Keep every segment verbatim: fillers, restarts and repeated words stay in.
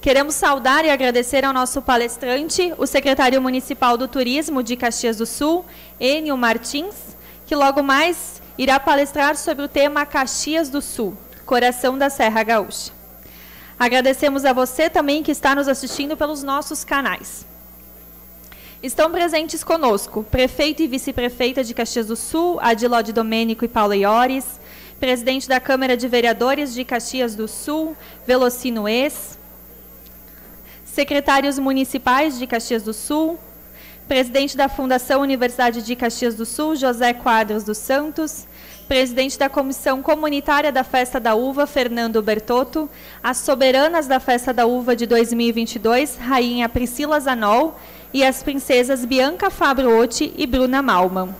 Queremos saudar e agradecer ao nosso palestrante, o secretário municipal do Turismo de Caxias do Sul, Enio Martins, que logo mais irá palestrar sobre o tema Caxias do Sul, Coração da Serra Gaúcha. Agradecemos a você também que está nos assistindo pelos nossos canais. Estão presentes conosco prefeito e vice-prefeita de Caxias do Sul, Adilode Domênico e Paula Iores, presidente da Câmara de Vereadores de Caxias do Sul, Velocino Ex, secretários municipais de Caxias do Sul, presidente da Fundação Universidade de Caxias do Sul, José Quadros dos Santos, presidente da Comissão Comunitária da Festa da Uva, Fernando Bertotto, as soberanas da Festa da Uva de dois mil e vinte e dois, Rainha Priscila Zanol, e as princesas Bianca Fabruotti e Bruna Malman.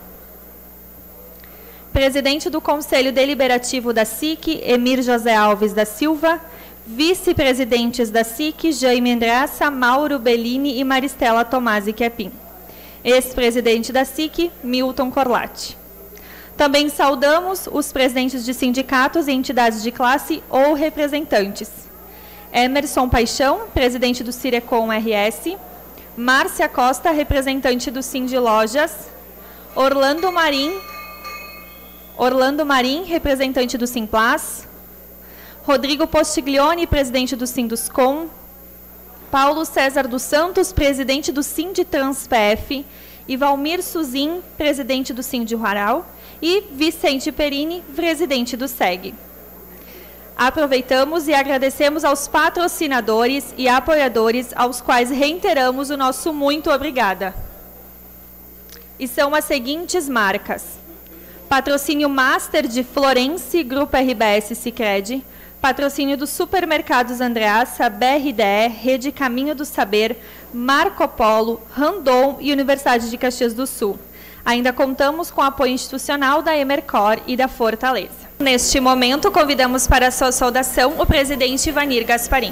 Presidente do Conselho Deliberativo da S I C, Emir José Alves da Silva, vice-presidentes da S I C, Jaime Andraça, Mauro Bellini e Maristela Tomasi Quepin. Ex-presidente da S I C, Milton Corlatti. Também saudamos os presidentes de sindicatos e entidades de classe ou representantes. Emerson Paixão, presidente do Cirecom R S, Márcia Costa, representante do Sind Lojas, Orlando Marim, Orlando Marim, representante do Simplas, Rodrigo Postiglione, presidente do Sinduscom, Paulo César dos Santos, presidente do Sindtrans P F, e Valmir Suzin, presidente do Sindihuaral, e Vicente Perini, presidente do S E G. Aproveitamos e agradecemos aos patrocinadores e apoiadores, aos quais reiteramos o nosso muito obrigada. E são as seguintes marcas: patrocínio Master de Florence, Grupo R B S Sicredi, patrocínio dos Supermercados Andreassa, B R D E, Rede Caminho do Saber, Marco Polo, Randon e Universidade de Caxias do Sul. Ainda contamos com o apoio institucional da Emercor e da Fortaleza. Neste momento, convidamos para a sua saudação o presidente Ivanir Gasparim.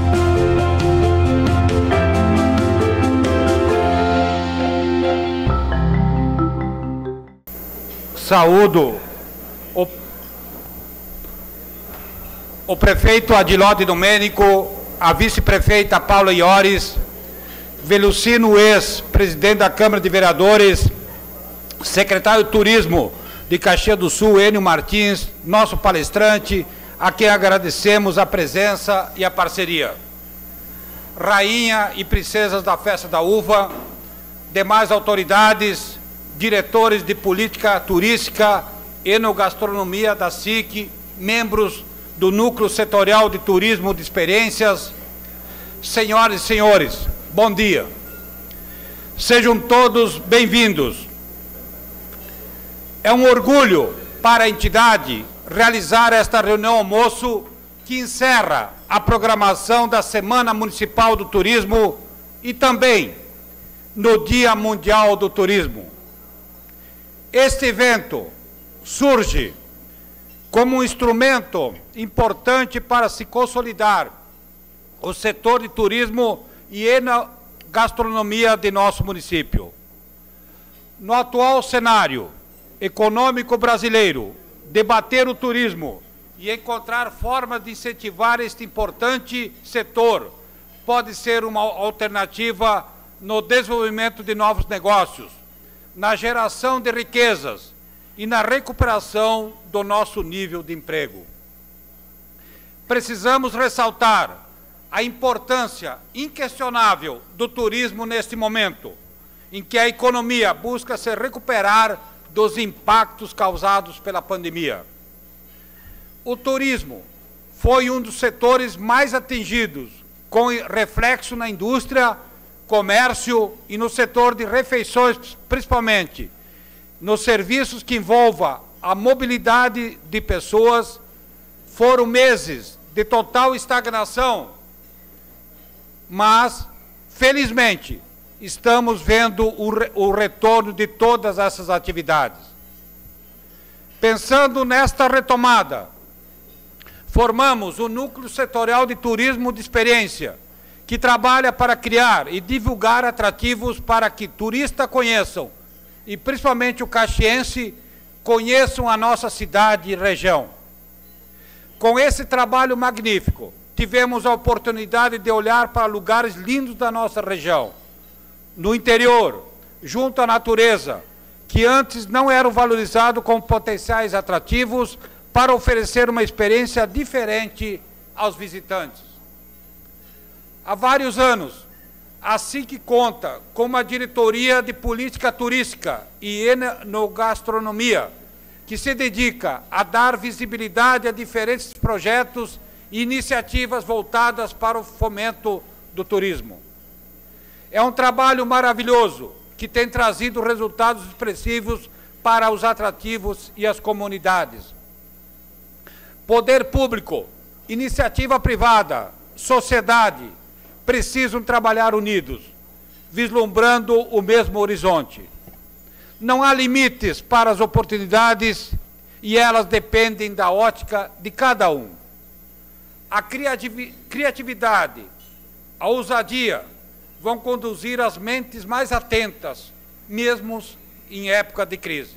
Saúdo o, o prefeito Adilode Domênico, a vice-prefeita Paula Iores, Velocino Ex, presidente da Câmara de Vereadores, secretário de Turismo de Caxias do Sul, Enio Martins, nosso palestrante, a quem agradecemos a presença e a parceria. Rainha e princesas da Festa da Uva, demais autoridades, diretores de política turística, enogastronomia da S I C, membros do Núcleo Setorial de Turismo de Experiências, senhoras e senhores, bom dia. Sejam todos bem-vindos. É um orgulho para a entidade realizar esta reunião almoço que encerra a programação da Semana Municipal do Turismo e também no Dia Mundial do Turismo. Este evento surge como um instrumento importante para se consolidar o setor de turismo e gastronomia de nosso município. No atual cenário econômico brasileiro, debater o turismo e encontrar formas de incentivar este importante setor pode ser uma alternativa no desenvolvimento de novos negócios, na geração de riquezas e na recuperação do nosso nível de emprego. Precisamos ressaltar a importância inquestionável do turismo neste momento, em que a economia busca se recuperar dos impactos causados pela pandemia. O turismo foi um dos setores mais atingidos, com reflexo na indústria, comércio e no setor de refeições, principalmente nos serviços que envolvam a mobilidade de pessoas. Foram meses de total estagnação, mas, felizmente, estamos vendo o, re o retorno de todas essas atividades. Pensando nesta retomada, formamos o Núcleo Setorial de Turismo de Experiência, que trabalha para criar e divulgar atrativos para que turistas conheçam, e principalmente o caxiense, conheçam a nossa cidade e região. Com esse trabalho magnífico, tivemos a oportunidade de olhar para lugares lindos da nossa região, no interior, junto à natureza, que antes não eram valorizados como potenciais atrativos para oferecer uma experiência diferente aos visitantes. Há vários anos, a SIC conta com uma diretoria de política turística e enogastronomia, que se dedica a dar visibilidade a diferentes projetos e iniciativas voltadas para o fomento do turismo. É um trabalho maravilhoso que tem trazido resultados expressivos para os atrativos e as comunidades. Poder público, iniciativa privada, sociedade, precisam trabalhar unidos, vislumbrando o mesmo horizonte. Não há limites para as oportunidades e elas dependem da ótica de cada um. A criatividade, a ousadia vão conduzir as mentes mais atentas, mesmo em época de crise.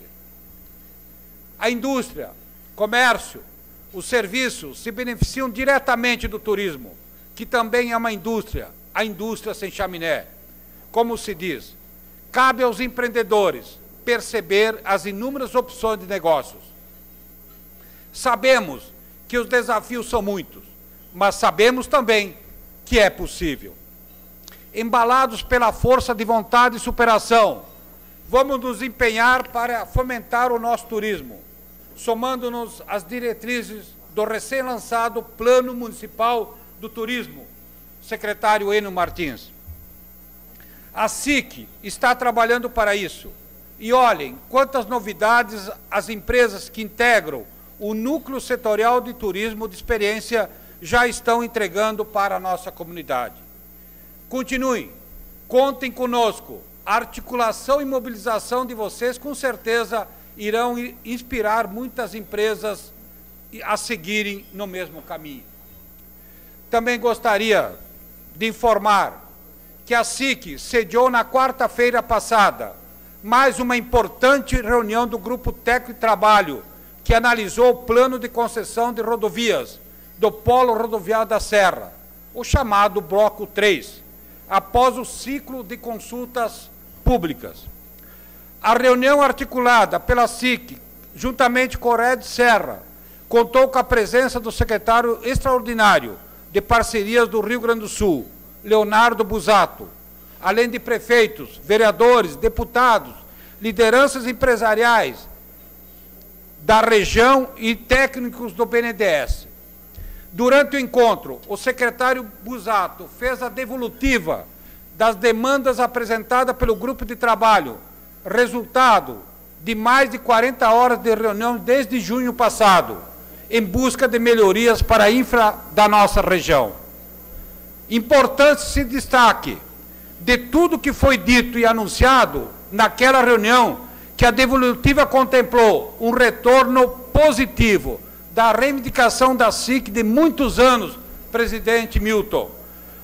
A indústria, comércio, os serviços se beneficiam diretamente do turismo, que também é uma indústria, a indústria sem chaminé. Como se diz, cabe aos empreendedores perceber as inúmeras opções de negócios. Sabemos que os desafios são muitos, mas sabemos também que é possível. Embalados pela força de vontade e superação, vamos nos empenhar para fomentar o nosso turismo, somando-nos às diretrizes do recém-lançado Plano Municipal do Turismo, secretário Eno Martins. A SIC está trabalhando para isso. E olhem quantas novidades as empresas que integram o Núcleo Setorial de Turismo de Experiência já estão entregando para a nossa comunidade. Continuem, contem conosco. A articulação e mobilização de vocês, com certeza, irão inspirar muitas empresas a seguirem no mesmo caminho. Também gostaria de informar que a SIC sediou na quarta-feira passada mais uma importante reunião do Grupo Técnico de Trabalho que analisou o plano de concessão de rodovias do Polo Rodoviário da Serra, o chamado Bloco três, após o ciclo de consultas públicas. A reunião articulada pela SIC, juntamente com o Red Serra, contou com a presença do secretário extraordinário de Parcerias do Rio Grande do Sul, Leonardo Busato, além de prefeitos, vereadores, deputados, lideranças empresariais da região e técnicos do B N D E S. Durante o encontro, o secretário Busato fez a devolutiva das demandas apresentadas pelo grupo de trabalho, resultado de mais de quarenta horas de reunião desde junho passado, em busca de melhorias para a infra da nossa região. Importante se destaque de tudo que foi dito e anunciado naquela reunião, que a devolutiva contemplou um retorno positivo da reivindicação da SIC de muitos anos, presidente Milton,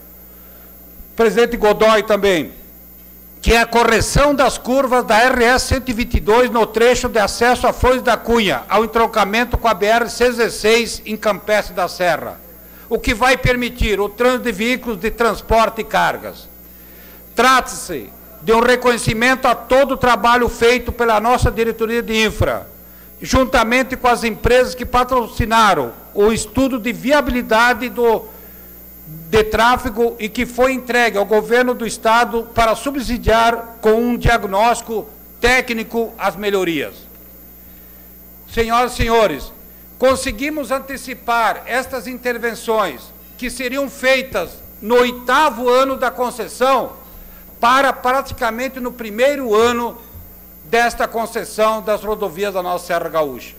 presidente Godoy também, que é a correção das curvas da R S cento e vinte e dois no trecho de acesso a Flores da Cunha, ao entroncamento com a B R cento e dezesseis em Campestre da Serra, o que vai permitir o trânsito de veículos de transporte e cargas. Trata-se de um reconhecimento a todo o trabalho feito pela nossa diretoria de infra, juntamente com as empresas que patrocinaram o estudo de viabilidade do, de tráfego e que foi entregue ao governo do Estado para subsidiar com um diagnóstico técnico as melhorias. Senhoras e senhores, conseguimos antecipar estas intervenções que seriam feitas no oitavo ano da concessão para praticamente no primeiro ano desta concessão das rodovias da nossa Serra Gaúcha.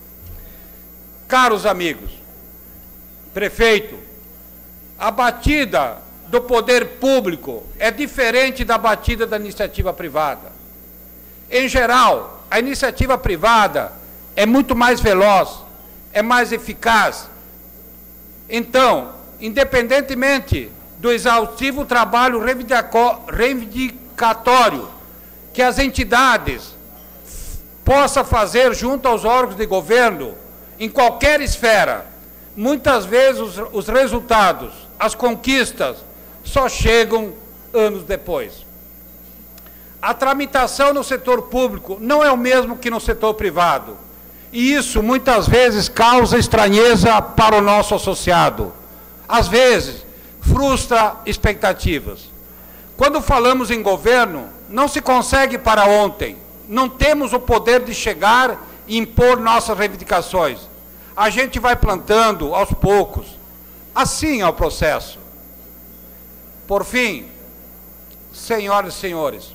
Caros amigos, prefeito, a batida do poder público é diferente da batida da iniciativa privada. Em geral, a iniciativa privada é muito mais veloz, é mais eficaz. Então, independentemente do exaustivo trabalho reivindicatório que as entidades possam fazer junto aos órgãos de governo, em qualquer esfera, muitas vezes os, os resultados, as conquistas, só chegam anos depois. A tramitação no setor público não é o mesmo que no setor privado. E isso, muitas vezes, causa estranheza para o nosso associado. Às vezes, frustra expectativas. Quando falamos em governo, não se consegue para ontem. Não temos o poder de chegar e impor nossas reivindicações. A gente vai plantando aos poucos. Assim é o processo. Por fim, senhoras e senhores,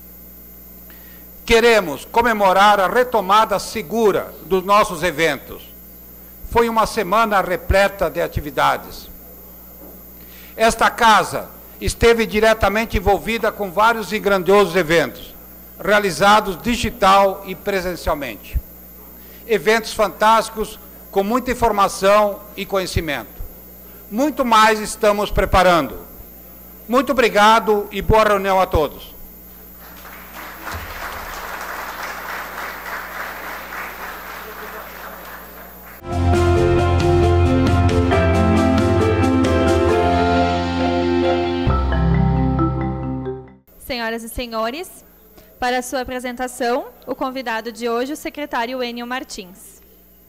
queremos comemorar a retomada segura dos nossos eventos. Foi uma semana repleta de atividades. Esta casa esteve diretamente envolvida com vários e grandiosos eventos, realizados digital e presencialmente. Eventos fantásticos, com muita informação e conhecimento. Muito mais estamos preparando. Muito obrigado e boa reunião a todos. Senhoras e senhores, para a sua apresentação, o convidado de hoje, o secretário Enio Martins.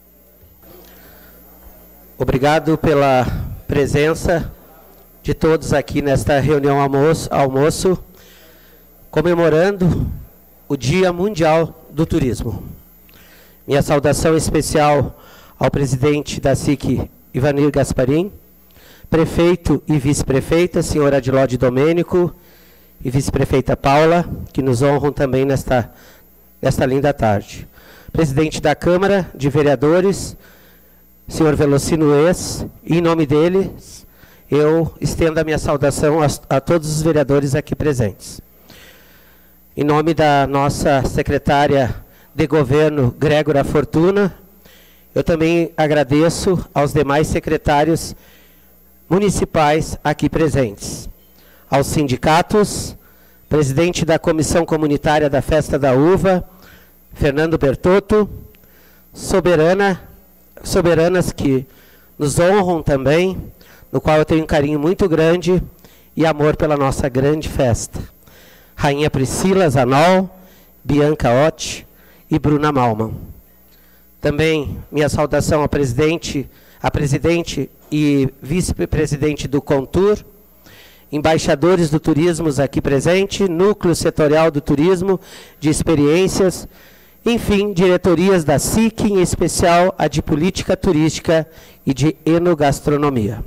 Obrigado pela presença de todos aqui nesta reunião almoço, almoço comemorando o Dia Mundial do Turismo. Minha saudação especial ao presidente da S I C, Ivanir Gasparim, prefeito e vice-prefeita, senhora Adilode Domênico, e vice-prefeita Paula, que nos honram também nesta, nesta linda tarde. Presidente da Câmara de Vereadores, senhor Velocino Ex, e em nome deles, eu estendo a minha saudação a, a todos os vereadores aqui presentes. Em nome da nossa secretária de Governo, Grégora Fortuna, eu também agradeço aos demais secretários municipais aqui presentes. Aos sindicatos, presidente da Comissão Comunitária da Festa da Uva, Fernando Bertotto, soberana, soberanas que nos honram também, no qual eu tenho um carinho muito grande e amor pela nossa grande festa. Rainha Priscila Zanol, Bianca Otti e Bruna Malman. Também minha saudação ao presidente, a presidente e vice-presidente do Contur, embaixadores do turismo aqui presente, núcleo setorial do turismo, de experiências, enfim, diretorias da S I C, em especial a de política turística e de enogastronomia.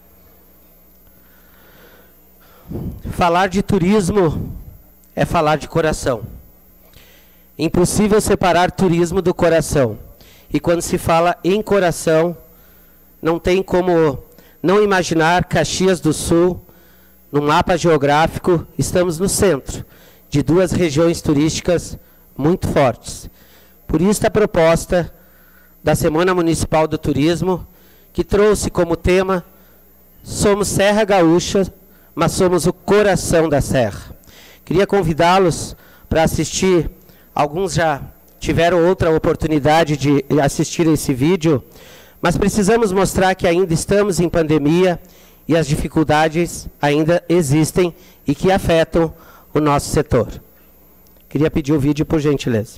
Falar de turismo é falar de coração. Impossível separar turismo do coração. E quando se fala em coração, não tem como não imaginar Caxias do Sul. No mapa geográfico, estamos no centro de duas regiões turísticas muito fortes. Por isso a proposta da Semana Municipal do Turismo, que trouxe como tema Somos Serra Gaúcha, mas somos o coração da Serra. Queria convidá-los para assistir, alguns já tiveram outra oportunidade de assistir esse vídeo, mas precisamos mostrar que ainda estamos em pandemia e as dificuldades ainda existem e que afetam o nosso setor. Queria pedir o vídeo, por gentileza.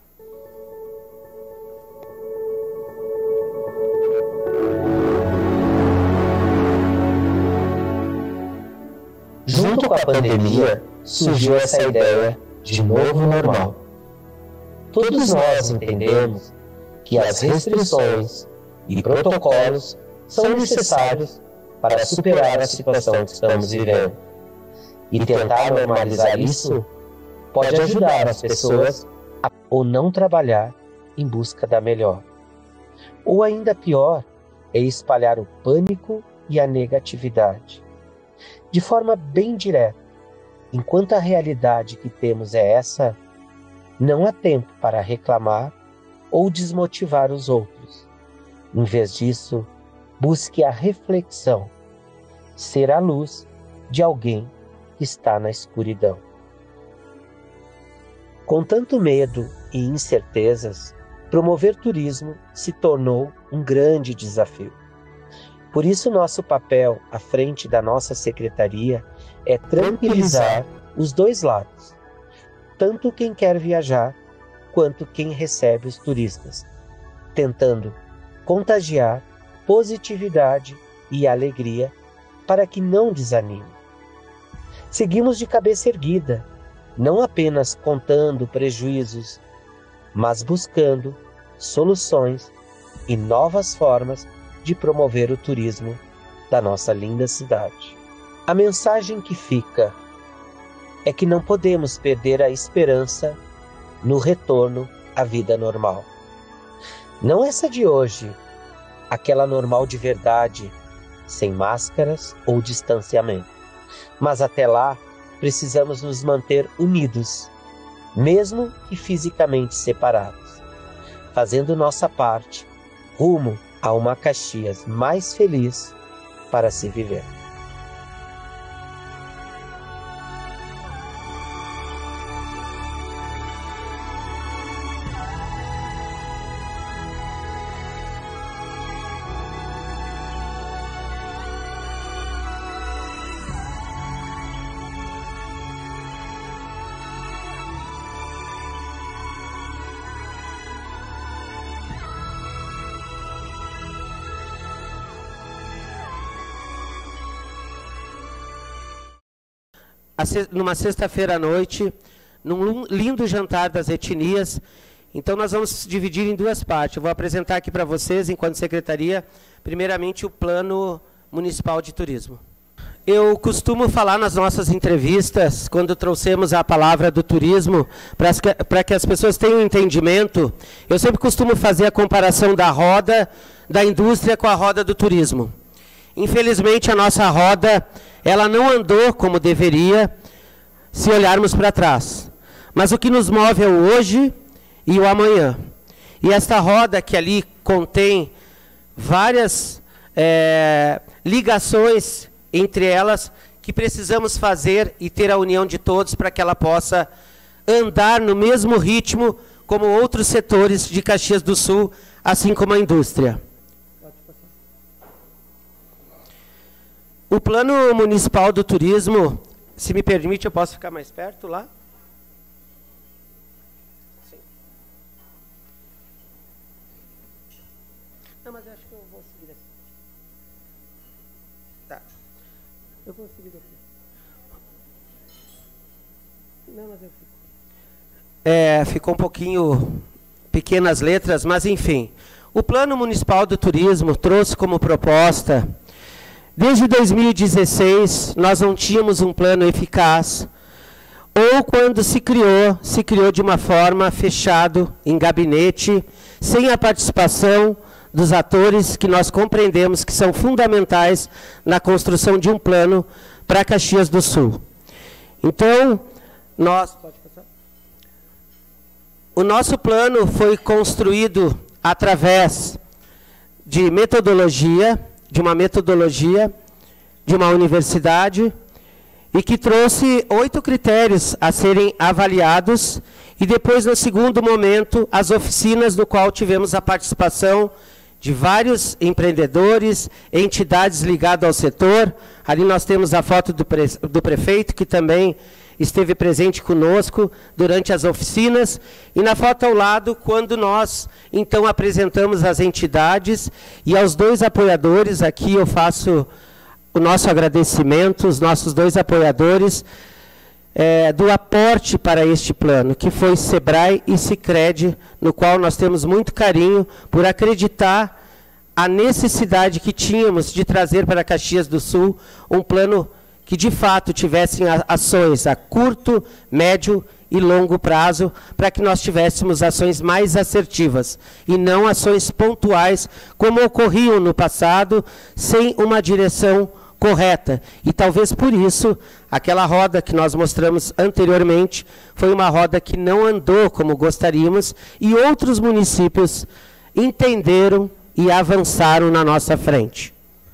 Junto com a pandemia, surgiu essa ideia de novo normal. Todos nós entendemos que as restrições e protocolos são necessários para superar a situação que estamos vivendo. E tentar normalizar isso pode ajudar as pessoas a ou não trabalhar em busca da melhor. Ou ainda pior, é espalhar o pânico e a negatividade. De forma bem direta, enquanto a realidade que temos é essa, não há tempo para reclamar ou desmotivar os outros. Em vez disso, busque a reflexão, ser a luz de alguém que está na escuridão. Com tanto medo e incertezas, promover turismo se tornou um grande desafio. Por isso, nosso papel à frente da nossa secretaria é tranquilizar os dois lados, tanto quem quer viajar quanto quem recebe os turistas, tentando contagiar positividade e alegria para que não desanime. Seguimos de cabeça erguida, não apenas contando prejuízos, mas buscando soluções e novas formas de promover o turismo da nossa linda cidade. A mensagem que fica é que não podemos perder a esperança no retorno à vida normal. Não essa de hoje, aquela normal de verdade, sem máscaras ou distanciamento. Mas até lá, precisamos nos manter unidos, mesmo que fisicamente separados, fazendo nossa parte rumo a uma Caxias mais feliz para se viver. Numa sexta-feira à noite, num lindo jantar das etnias. Então, nós vamos dividir em duas partes. Eu vou apresentar aqui para vocês, enquanto secretaria, primeiramente o Plano Municipal de Turismo. Eu costumo falar nas nossas entrevistas, quando trouxemos a palavra do turismo, para que as pessoas tenham entendimento, eu sempre costumo fazer a comparação da roda da indústria com a roda do turismo. Infelizmente, a nossa roda, ela não andou como deveria, se olharmos para trás. Mas o que nos move é o hoje e o amanhã. E esta roda que ali contém várias é, ligações entre elas, que precisamos fazer e ter a união de todos para que ela possa andar no mesmo ritmo como outros setores de Caxias do Sul, assim como a indústria. O Plano Municipal do Turismo, se me permite, eu posso ficar mais perto lá? Sim. Não, mas eu acho que eu vou seguir aqui. Tá. Eu vou seguir aqui. Não, mas eu fico. É, ficou um pouquinho pequenas letras, mas enfim. O Plano Municipal do Turismo trouxe como proposta... Desde dois mil e dezesseis, nós não tínhamos um plano eficaz, ou quando se criou, se criou de uma forma fechado, em gabinete, sem a participação dos atores que nós compreendemos que são fundamentais na construção de um plano para Caxias do Sul. Então, nós, pode passar? O nosso plano foi construído através de metodologia, de uma metodologia de uma universidade e que trouxe oito critérios a serem avaliados e depois, no segundo momento, as oficinas no qual tivemos a participação de vários empreendedores, entidades ligadas ao setor. Ali nós temos a foto do, pre do prefeito, que também esteve presente conosco durante as oficinas, e na foto ao lado, quando nós, então, apresentamos as entidades e aos dois apoiadores, aqui eu faço o nosso agradecimento, os nossos dois apoiadores, é, do aporte para este plano, que foi Sebrae e Sicredi, no qual nós temos muito carinho por acreditar a necessidade que tínhamos de trazer para Caxias do Sul um plano que de fato tivessem ações a curto, médio e longo prazo, para que nós tivéssemos ações mais assertivas, e não ações pontuais, como ocorriam no passado, sem uma direção correta. E talvez por isso, aquela roda que nós mostramos anteriormente, foi uma roda que não andou como gostaríamos, e outros municípios entenderam e avançaram na nossa frente.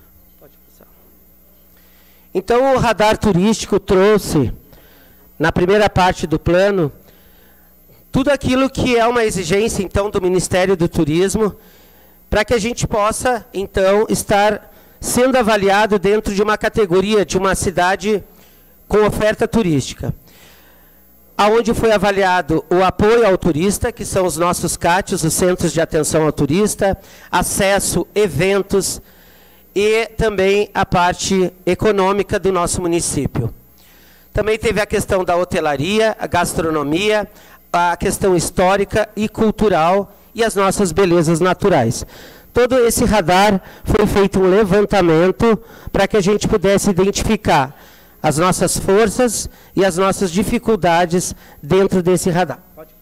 Então, o radar turístico trouxe, na primeira parte do plano, tudo aquilo que é uma exigência, então, do Ministério do Turismo, para que a gente possa, então, estar sendo avaliado dentro de uma categoria de uma cidade com oferta turística, aonde foi avaliado o apoio ao turista, que são os nossos C A Ts, os Centros de Atenção ao Turista, acesso, eventos e também a parte econômica do nosso município. Também teve a questão da hotelaria, a gastronomia, a questão histórica e cultural e as nossas belezas naturais. Todo esse radar foi feito um levantamento para que a gente pudesse identificar as nossas forças e as nossas dificuldades dentro desse radar.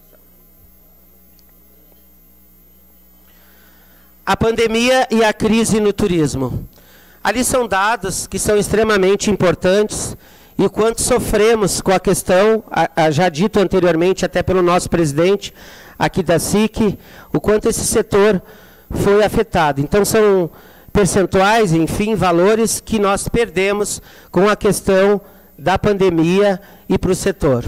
A pandemia e a crise no turismo. Ali são dados que são extremamente importantes e o quanto sofremos com a questão, a, a, já dito anteriormente até pelo nosso presidente aqui da S I C, o quanto esse setor foi afetado. Então são percentuais, enfim, valores que nós perdemos com a questão da pandemia e para o setor.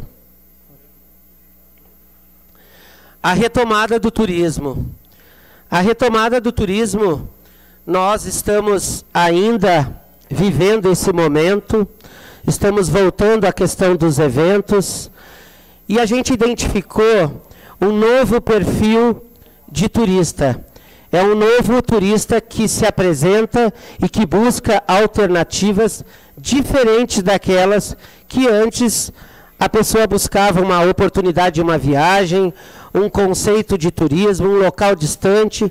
A retomada do turismo. A retomada do turismo, nós estamos ainda vivendo esse momento, estamos voltando à questão dos eventos, e a gente identificou um novo perfil de turista. É um novo turista que se apresenta e que busca alternativas diferentes daquelas que antes a pessoa buscava uma oportunidade de uma viagem, um conceito de turismo, um local distante.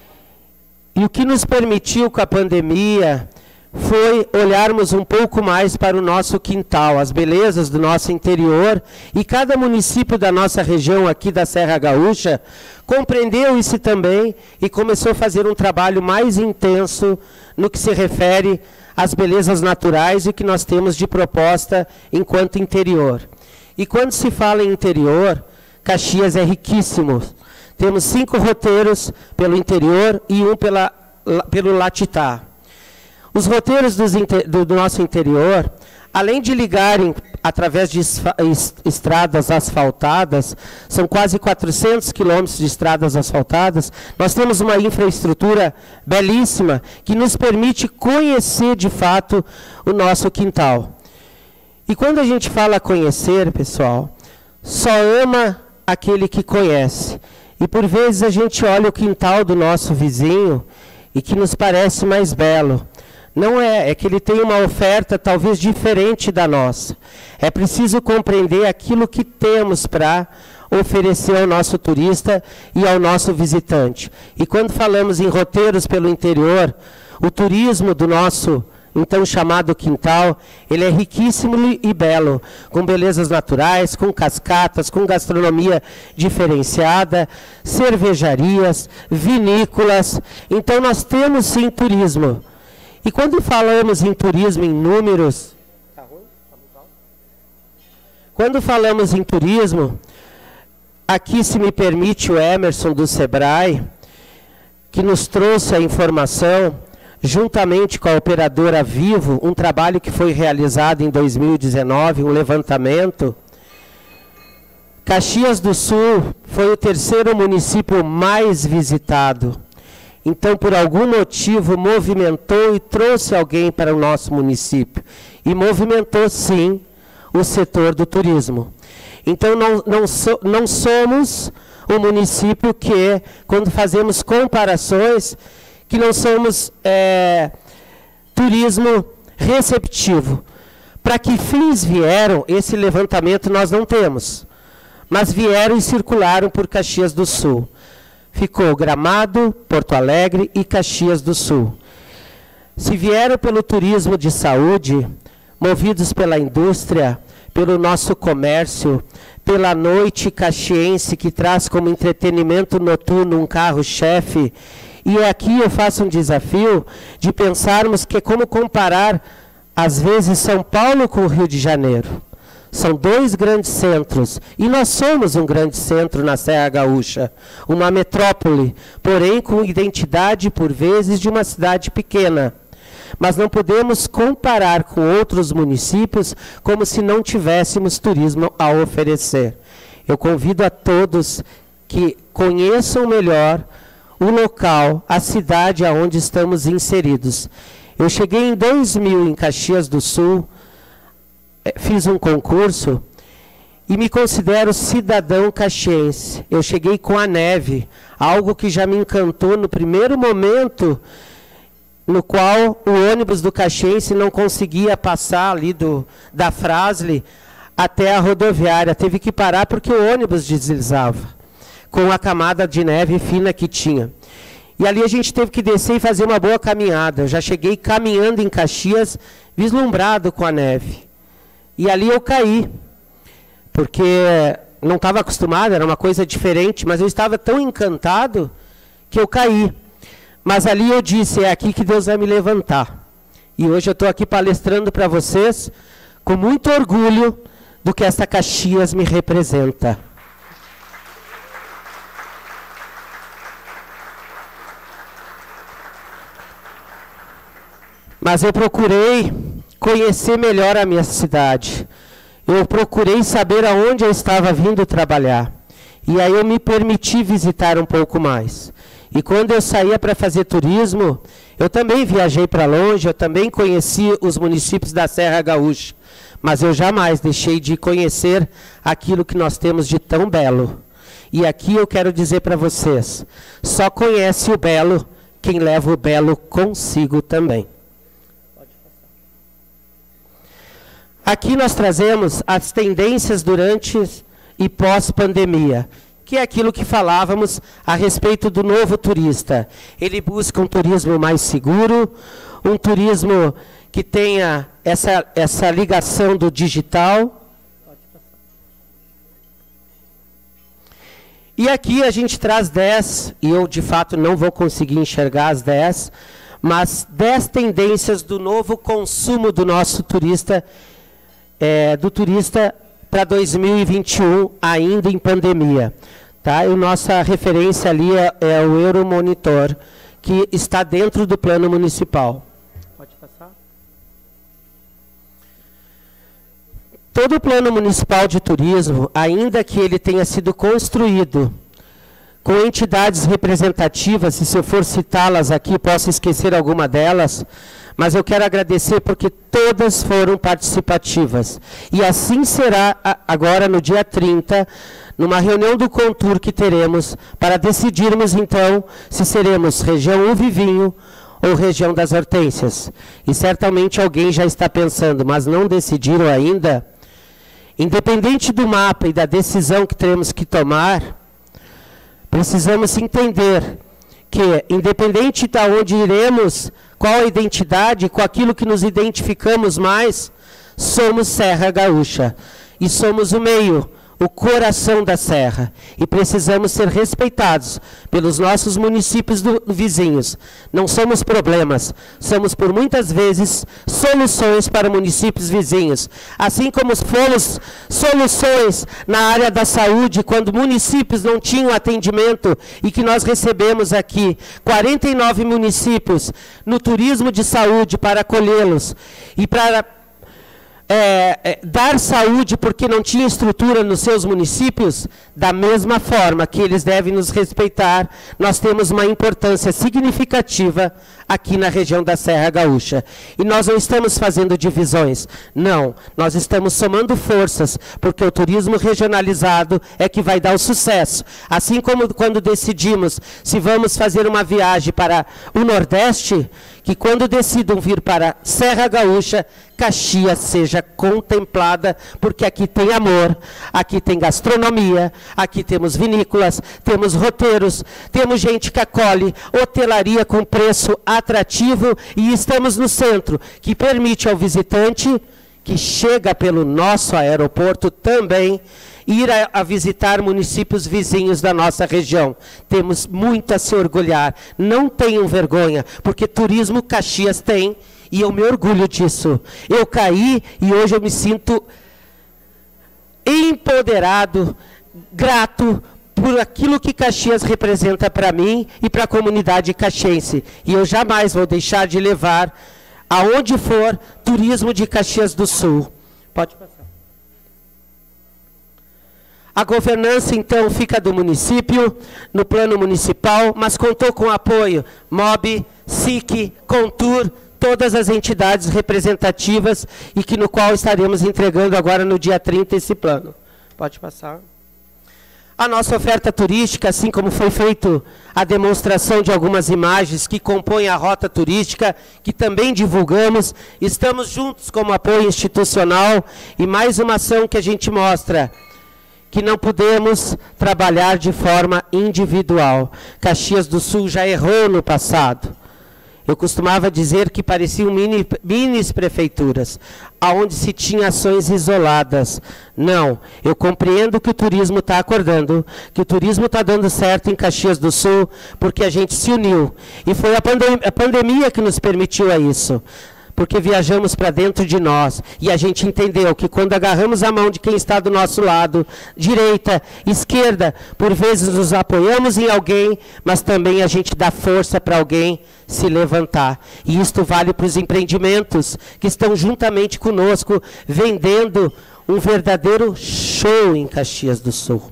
E o que nos permitiu com a pandemia foi olharmos um pouco mais para o nosso quintal, as belezas do nosso interior, e cada município da nossa região aqui da Serra Gaúcha compreendeu isso também e começou a fazer um trabalho mais intenso no que se refere às belezas naturais e que nós temos de proposta enquanto interior. E quando se fala em interior, Caxias é riquíssimo. Temos cinco roteiros pelo interior e um pela, pelo Latitá. Os roteiros dos, do, do nosso interior, além de ligarem através de estradas asfaltadas, são quase quatrocentos quilômetros de estradas asfaltadas, nós temos uma infraestrutura belíssima que nos permite conhecer de fato o nosso quintal. E quando a gente fala conhecer, pessoal, só ama aquele que conhece. E por vezes a gente olha o quintal do nosso vizinho e que nos parece mais belo. Não é, é que ele tem uma oferta talvez diferente da nossa. É preciso compreender aquilo que temos para oferecer ao nosso turista e ao nosso visitante. E quando falamos em roteiros pelo interior, o turismo do nosso então chamado quintal, ele é riquíssimo e belo, com belezas naturais, com cascatas, com gastronomia diferenciada, cervejarias, vinícolas. Então nós temos sim turismo. E quando falamos em turismo em números, quando falamos em turismo, aqui se me permite o Emerson do Sebrae, que nos trouxe a informação, juntamente com a operadora Vivo, um trabalho que foi realizado em dois mil e dezenove, um levantamento. Caxias do Sul foi o terceiro município mais visitado. Então, por algum motivo, movimentou e trouxe alguém para o nosso município. E movimentou, sim, o setor do turismo. Então, não, não, so, não somos um município que, quando fazemos comparações, que não somos é, turismo receptivo. Para que fins vieram, esse levantamento nós não temos. Mas vieram e circularam por Caxias do Sul. Ficou Gramado, Porto Alegre e Caxias do Sul. Se vieram pelo turismo de saúde, movidos pela indústria, pelo nosso comércio, pela noite caxiense, que traz como entretenimento noturno um carro-chefe, e aqui eu faço um desafio de pensarmos que é como comparar, às vezes, São Paulo com o Rio de Janeiro. São dois grandes centros, e nós somos um grande centro na Serra Gaúcha, uma metrópole, porém com identidade, por vezes, de uma cidade pequena. Mas não podemos comparar com outros municípios como se não tivéssemos turismo a oferecer. Eu convido a todos que conheçam melhor o local, a cidade onde estamos inseridos. Eu cheguei em dois mil em Caxias do Sul, fiz um concurso e me considero cidadão caxiense. Eu cheguei com a neve, algo que já me encantou no primeiro momento, no qual o ônibus do Caxiense não conseguia passar ali do, da Frasle até a rodoviária. Teve que parar porque o ônibus deslizava, com a camada de neve fina que tinha. E ali a gente teve que descer e fazer uma boa caminhada. Eu já cheguei caminhando em Caxias, vislumbrado com a neve. E ali eu caí, porque não estava acostumado, era uma coisa diferente, mas eu estava tão encantado que eu caí. Mas ali eu disse, é aqui que Deus vai me levantar. E hoje eu estou aqui palestrando para vocês, com muito orgulho do que esta Caxias me representa. Mas eu procurei conhecer melhor a minha cidade. Eu procurei saber aonde eu estava vindo trabalhar. E aí eu me permiti visitar um pouco mais. E quando eu saía para fazer turismo, eu também viajei para longe, eu também conheci os municípios da Serra Gaúcha. Mas eu jamais deixei de conhecer aquilo que nós temos de tão belo. E aqui eu quero dizer para vocês, só conhece o belo quem leva o belo consigo também. Aqui nós trazemos as tendências durante e pós-pandemia, que é aquilo que falávamos a respeito do novo turista. Ele busca um turismo mais seguro, um turismo que tenha essa, essa ligação do digital. E aqui a gente traz dez, e eu de fato não vou conseguir enxergar as dez, mas dez tendências do novo consumo do nosso turista, É, do turista para dois mil e vinte e um, ainda em pandemia. Tá? E nossa referência ali é, é o Euromonitor, que está dentro do plano municipal. Pode passar? Todo o plano municipal de turismo, ainda que ele tenha sido construído com entidades representativas, e se eu for citá-las aqui, posso esquecer alguma delas, mas eu quero agradecer porque todas foram participativas. E assim será agora no dia trinta, numa reunião do Contur que teremos, para decidirmos então se seremos região uva e vinho ou região das hortênsias. E certamente alguém já está pensando, mas não decidiram ainda. Independente do mapa e da decisão que teremos que tomar, precisamos entender que, independente de onde iremos, qual a identidade, com aquilo que nos identificamos mais, somos Serra Gaúcha. E somos o meio, o coração da Serra. E precisamos ser respeitados pelos nossos municípios do, vizinhos. Não somos problemas, somos por muitas vezes soluções para municípios vizinhos. Assim como fomos soluções na área da saúde, quando municípios não tinham atendimento e que nós recebemos aqui quarenta e nove municípios no turismo de saúde para acolhê-los e para É, é, dar saúde porque não tinha estrutura nos seus municípios, da mesma forma que eles devem nos respeitar, nós temos uma importância significativa aqui na região da Serra Gaúcha. E nós não estamos fazendo divisões, não, nós estamos somando forças, porque o turismo regionalizado é que vai dar o sucesso. Assim como quando decidimos se vamos fazer uma viagem para o Nordeste, que quando decidam vir para Serra Gaúcha, Caxias seja contemplada, porque aqui tem amor, aqui tem gastronomia, aqui temos vinícolas, temos roteiros, temos gente que acolhe, hotelaria com preço atrativo, e estamos no centro, que permite ao visitante, que chega pelo nosso aeroporto também, ir a, a visitar municípios vizinhos da nossa região. Temos muito a se orgulhar. Não tenham vergonha, porque turismo Caxias tem, e eu me orgulho disso. Eu caí e hoje eu me sinto empoderado, grato por aquilo que Caxias representa para mim e para a comunidade caxiense. E eu jamais vou deixar de levar, aonde for, turismo de Caxias do Sul. Pode passar. A governança, então, fica do município, no plano municipal, mas contou com apoio M O B, S I C, Contur, todas as entidades representativas e que no qual estaremos entregando agora no dia trinta esse plano. Pode passar. A nossa oferta turística, assim como foi feito a demonstração de algumas imagens que compõem a rota turística, que também divulgamos, estamos juntos como apoio institucional e mais uma ação que a gente mostra que não podemos trabalhar de forma individual. Caxias do Sul já errou no passado. Eu costumava dizer que pareciam mini, minis prefeituras, onde se tinha ações isoladas. Não, eu compreendo que o turismo está acordando, que o turismo está dando certo em Caxias do Sul, porque a gente se uniu. E foi a, pandem a pandemia que nos permitiu a isso. Porque viajamos para dentro de nós e a gente entendeu que quando agarramos a mão de quem está do nosso lado, direita, esquerda, por vezes nos apoiamos em alguém, mas também a gente dá força para alguém se levantar. E isto vale para os empreendimentos que estão juntamente conosco, vendendo um verdadeiro show em Caxias do Sul.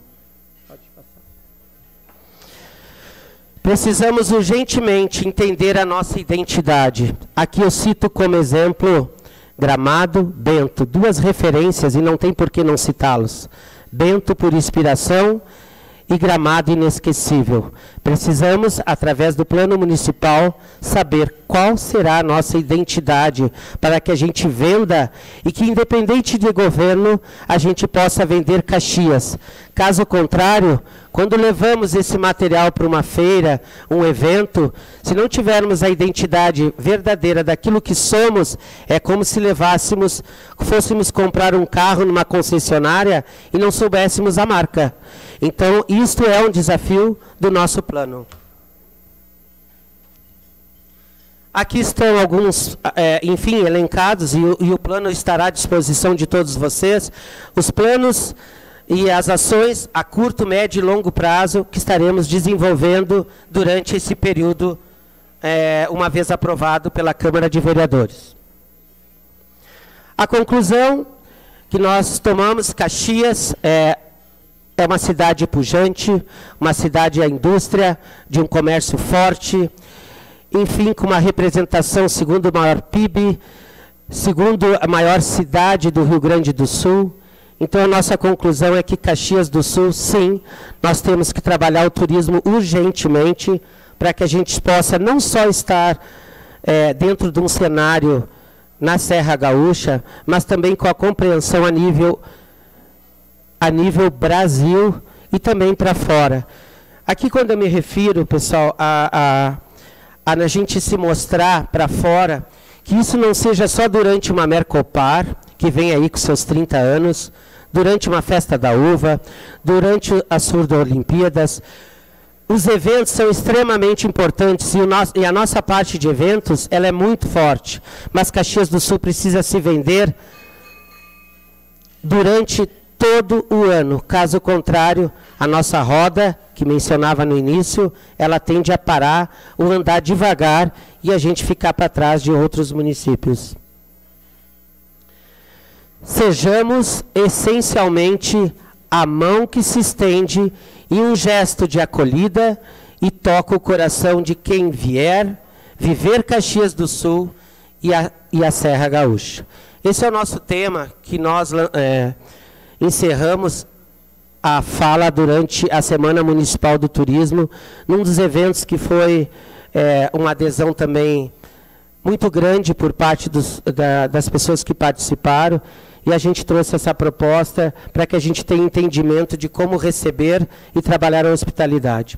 Precisamos urgentemente entender a nossa identidade. Aqui eu cito como exemplo Gramado, Bento, duas referências e não tem por que não citá-los. Bento por inspiração e Gramado inesquecível. Precisamos, através do plano municipal, saber qual será a nossa identidade para que a gente venda e que, independente de governo, a gente possa vender Caxias. Caso contrário, quando levamos esse material para uma feira, um evento, se não tivermos a identidade verdadeira daquilo que somos, é como se levássemos, fôssemos comprar um carro numa concessionária e não soubéssemos a marca. Então, isto é um desafio do nosso plano. Aqui estão alguns, é, enfim, elencados, e o, e o plano estará à disposição de todos vocês. Os planos e as ações a curto, médio e longo prazo que estaremos desenvolvendo durante esse período, é, uma vez aprovado pela Câmara de Vereadores. A conclusão que nós tomamos, Caxias é, é uma cidade pujante, uma cidade à indústria, de um comércio forte, enfim, com uma representação segundo o maior P I B, segundo a maior cidade do Rio Grande do Sul. Então, a nossa conclusão é que Caxias do Sul, sim, nós temos que trabalhar o turismo urgentemente para que a gente possa não só estar é, dentro de um cenário na Serra Gaúcha, mas também com a compreensão a nível, a nível Brasil e também para fora. Aqui, quando eu me refiro, pessoal, a, a, a, a gente se mostrar para fora, que isso não seja só durante uma Mercopar, que vem aí com seus trinta anos, durante uma festa da uva, durante as Surdo-Olimpíadas. Os eventos são extremamente importantes e, o nosso, e a nossa parte de eventos ela é muito forte, mas Caxias do Sul precisa se vender durante todo o ano. Caso contrário, a nossa roda, que mencionava no início, ela tende a parar ou andar devagar e a gente ficar para trás de outros municípios. Sejamos essencialmente a mão que se estende e um gesto de acolhida e toca o coração de quem vier viver Caxias do Sul e a, e a Serra Gaúcha. Esse é o nosso tema que nós é, encerramos a fala durante a Semana Municipal do Turismo, num dos eventos que foi é, uma adesão também muito grande por parte dos, da, das pessoas que participaram. E a gente trouxe essa proposta para que a gente tenha entendimento de como receber e trabalhar a hospitalidade.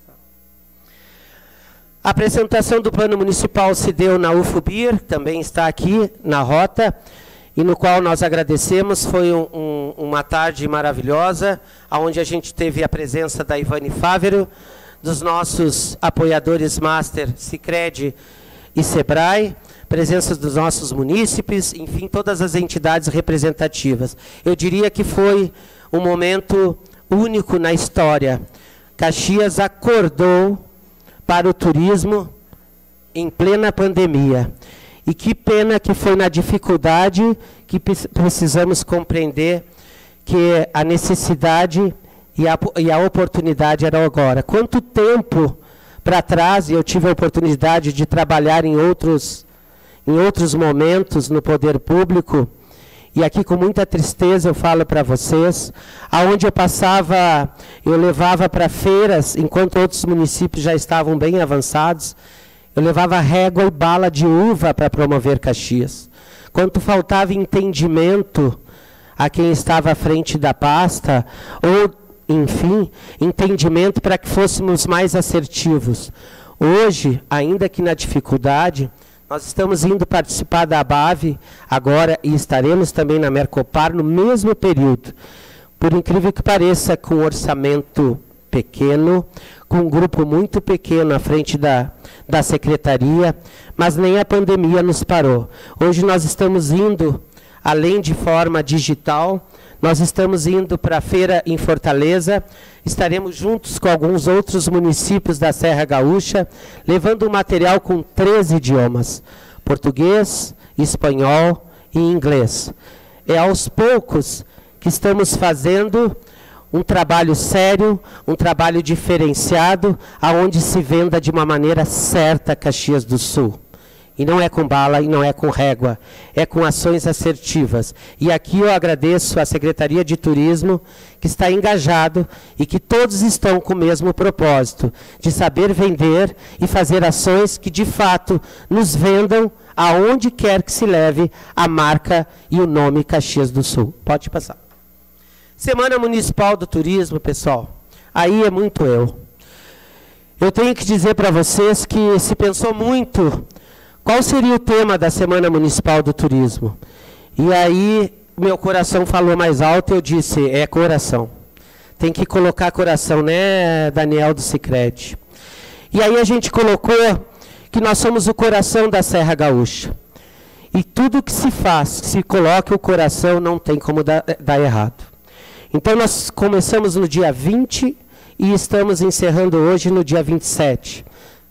A apresentação do plano municipal se deu na U F O B I R, também está aqui na rota, e no qual nós agradecemos. Foi um, um, uma tarde maravilhosa, onde a gente teve a presença da Ivane Fávero, dos nossos apoiadores Master, Sicredi e Sebrae, presença dos nossos munícipes, enfim, todas as entidades representativas. Eu diria que foi um momento único na história. Caxias acordou para o turismo em plena pandemia. E que pena que foi na dificuldade que precisamos compreender que a necessidade e a, e a oportunidade eram agora. Quanto tempo para trás, e eu tive a oportunidade de trabalhar em outros em outros momentos no poder público, e aqui com muita tristeza eu falo para vocês, aonde eu passava, eu levava para feiras, enquanto outros municípios já estavam bem avançados, eu levava régua e bala de uva para promover Caxias. Quanto faltava entendimento a quem estava à frente da pasta, ou, enfim, entendimento para que fôssemos mais assertivos. Hoje, ainda que na dificuldade, nós estamos indo participar da ABAV agora e estaremos também na Mercopar no mesmo período. Por incrível que pareça, com um orçamento pequeno, com um grupo muito pequeno à frente da, da secretaria, mas nem a pandemia nos parou. Hoje nós estamos indo, além de forma digital, nós estamos indo para a feira em Fortaleza, estaremos juntos com alguns outros municípios da Serra Gaúcha, levando um material com três idiomas, português, espanhol e inglês. É aos poucos que estamos fazendo um trabalho sério, um trabalho diferenciado, aonde se venda de uma maneira certa Caxias do Sul. E não é com bala e não é com régua, é com ações assertivas. E aqui eu agradeço à Secretaria de Turismo, que está engajado e que todos estão com o mesmo propósito, de saber vender e fazer ações que de fato nos vendam aonde quer que se leve a marca e o nome Caxias do Sul. Pode passar. Semana Municipal do Turismo, pessoal, aí é muito eu. Eu tenho que dizer para vocês que se pensou muito qual seria o tema da Semana Municipal do Turismo. E aí meu coração falou mais alto e eu disse, é coração. Tem que colocar coração, né, Daniel do Sicredi? E aí a gente colocou que nós somos o coração da Serra Gaúcha. E tudo que se faz, que se coloque o coração, não tem como dar, dar errado. Então nós começamos no dia vinte e estamos encerrando hoje no dia vinte e sete.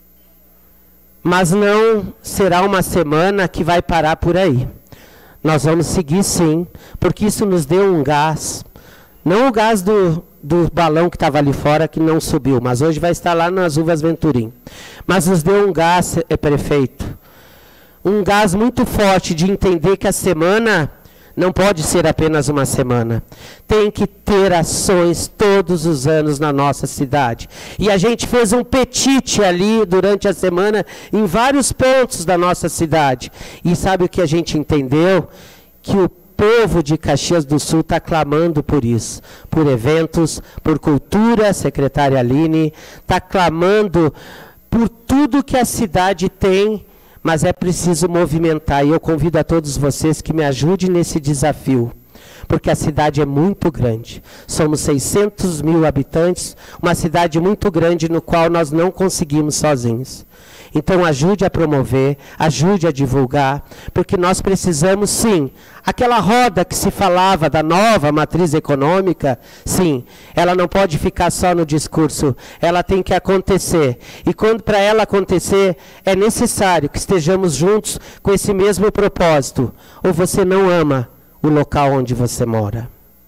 Mas não será uma semana que vai parar por aí. Nós vamos seguir sim, porque isso nos deu um gás. Não o gás do, do balão que estava ali fora, que não subiu, mas hoje vai estar lá nas Uvas Venturim. Mas nos deu um gás, é, prefeito. Um gás muito forte de entender que a semana não pode ser apenas uma semana. Tem que ter ações todos os anos na nossa cidade. E a gente fez um petite ali durante a semana em vários pontos da nossa cidade. E sabe o que a gente entendeu? Que o povo de Caxias do Sul está clamando por isso. Por eventos, por cultura, secretária Aline, está clamando por tudo que a cidade tem. Mas é preciso movimentar, e eu convido a todos vocês que me ajudem nesse desafio, porque a cidade é muito grande. Somos seiscentos mil habitantes, uma cidade muito grande no qual nós não conseguimos sozinhos. Então ajude a promover, ajude a divulgar, porque nós precisamos sim, aquela roda que se falava da nova matriz econômica, sim, ela não pode ficar só no discurso, ela tem que acontecer. E quando para ela acontecer, é necessário que estejamos juntos com esse mesmo propósito. Ou você não ama o local onde você mora.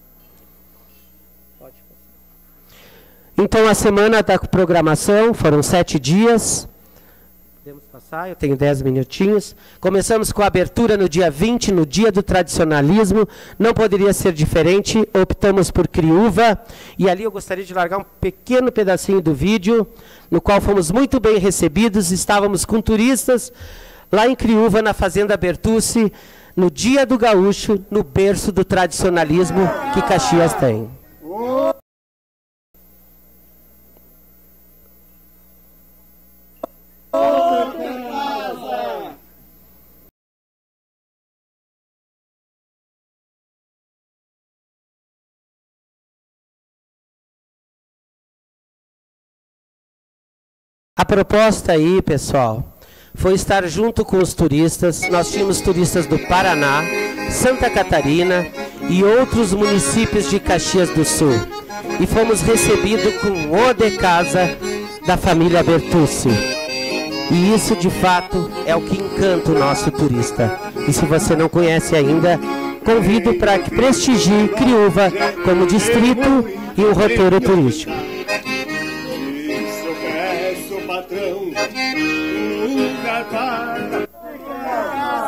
Então a semana da programação foram sete dias. Podemos passar, eu tenho dez minutinhos. Começamos com a abertura no dia vinte, no dia do tradicionalismo. Não poderia ser diferente, optamos por Criúva. E ali eu gostaria de largar um pequeno pedacinho do vídeo, no qual fomos muito bem recebidos. Estávamos com turistas lá em Criúva, na Fazenda Bertucci, no dia do gaúcho, no berço do tradicionalismo que Caxias tem. A proposta aí, pessoal, foi estar junto com os turistas. Nós tínhamos turistas do Paraná, Santa Catarina e outros municípios de Caxias do Sul. E fomos recebidos com o de casa da família Bertucci. E isso, de fato, é o que encanta o nosso turista. E se você não conhece ainda, convido para que prestigie Criúva como distrito e um roteiro turístico. Patrão, nunca para.